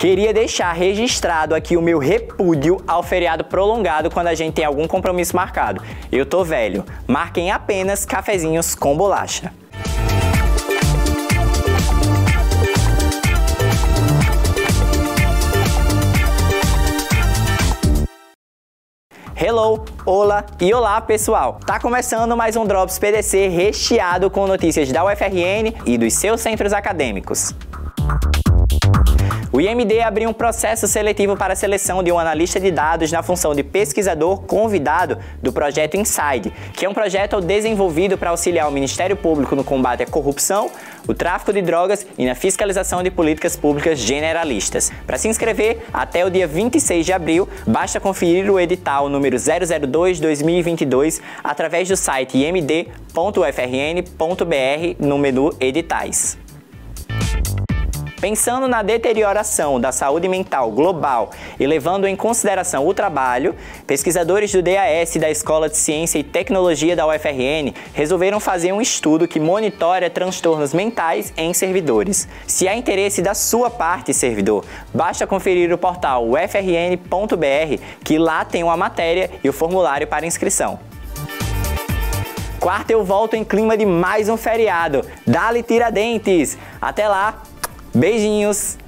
Queria deixar registrado aqui o meu repúdio ao feriado prolongado quando a gente tem algum compromisso marcado. Eu tô velho. Marquem apenas cafezinhos com bolacha. Hello, olá e olá pessoal! Tá começando mais um Drops PDC recheado com notícias da UFRN e dos seus centros acadêmicos. O IMD abriu um processo seletivo para a seleção de um analista de dados na função de pesquisador convidado do projeto Inside, que é um projeto desenvolvido para auxiliar o Ministério Público no combate à corrupção, o tráfico de drogas e na fiscalização de políticas públicas generalistas. Para se inscrever, até o dia 26 de abril, basta conferir o edital número 002/2022 através do site imd.ufrn.br no menu Editais. Pensando na deterioração da saúde mental global e levando em consideração o trabalho, pesquisadores do DAS da Escola de Ciência e Tecnologia da UFRN resolveram fazer um estudo que monitora transtornos mentais em servidores. Se há interesse da sua parte, servidor, basta conferir o portal ufrn.br, que lá tem uma matéria e o formulário para inscrição. Quarta, eu volto em clima de mais um feriado. Dale Tiradentes! Até lá! Beijinhos!